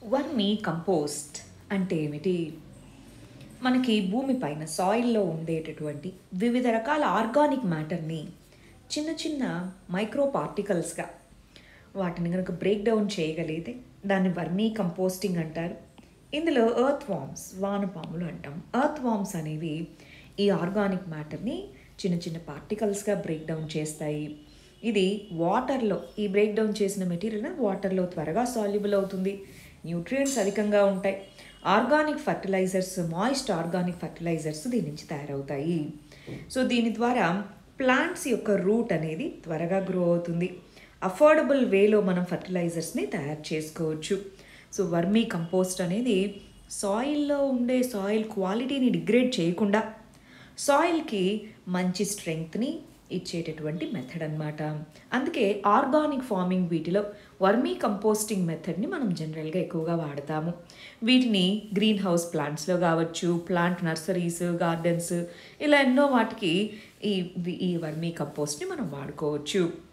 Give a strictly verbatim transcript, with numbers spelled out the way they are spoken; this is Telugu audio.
వర్మీ కంపోస్ట్ అంటే ఏమిటి? మనకి భూమి పైన సాయిల్‌లో ఉండేటటువంటి వివిధ రకాల ఆర్గానిక్ మ్యాటర్‌ని చిన్న చిన్న మైక్రో పార్టికల్స్‌గా వాటిని గనుక బ్రేక్ డౌన్ చేయగలిగితే దాన్ని వర్మీ కంపోస్టింగ్ అంటారు. ఇందులో ఎర్త్ వార్మ్స్, వానపాములు అంటాం. ఎర్త్ వార్మ్స్ అనేవి ఈ ఆర్గానిక్ మ్యాటర్‌ని చిన్న చిన్న పార్టికల్స్‌గా బ్రేక్ డౌన్ చేస్తాయి. ఇది వాటర్‌లో ఈ బ్రేక్ డౌన్ చేసిన మెటీరియల్ వాటర్‌లో త్వరగా సాల్యుబుల్ అవుతుంది. న్యూట్రియంట్స్ అధికంగా ఉంటాయి. Organic fertilisers, moist organic fertilisers దీని నుంచి తయారవుతాయి. సో దీని ద్వారా ప్లాంట్స్ యొక్క రూట్ అనేది త్వరగా గ్రో అవుతుంది. అఫోర్డబుల్ వేలో మనం ఫర్టిలైజర్స్ని తయారు చేసుకోవచ్చు. సో వర్మీ కంపోస్ట్ అనేది సాయిల్లో ఉండే సాయిల్ క్వాలిటీని డిగ్రేడ్ చేయకుండా సాయిల్కి మంచి స్ట్రెంగ్త్ని ఇచ్చేటటువంటి మెథడ్ అనమాట. అందుకే ఆర్గానిక్ ఫార్మింగ్ వీటిలో వర్మీ కంపోస్టింగ్ మెథడ్ని మనం జనరల్గా ఎక్కువగా వాడతాము. వీటిని గ్రీన్ హౌస్ ప్లాంట్స్లో కావచ్చు, ప్లాంట్ నర్సరీస్, గార్డెన్స్ ఇలా ఎన్నో వాటికి ఈ ఈ వర్మీ కంపోస్ట్ని మనం వాడుకోవచ్చు.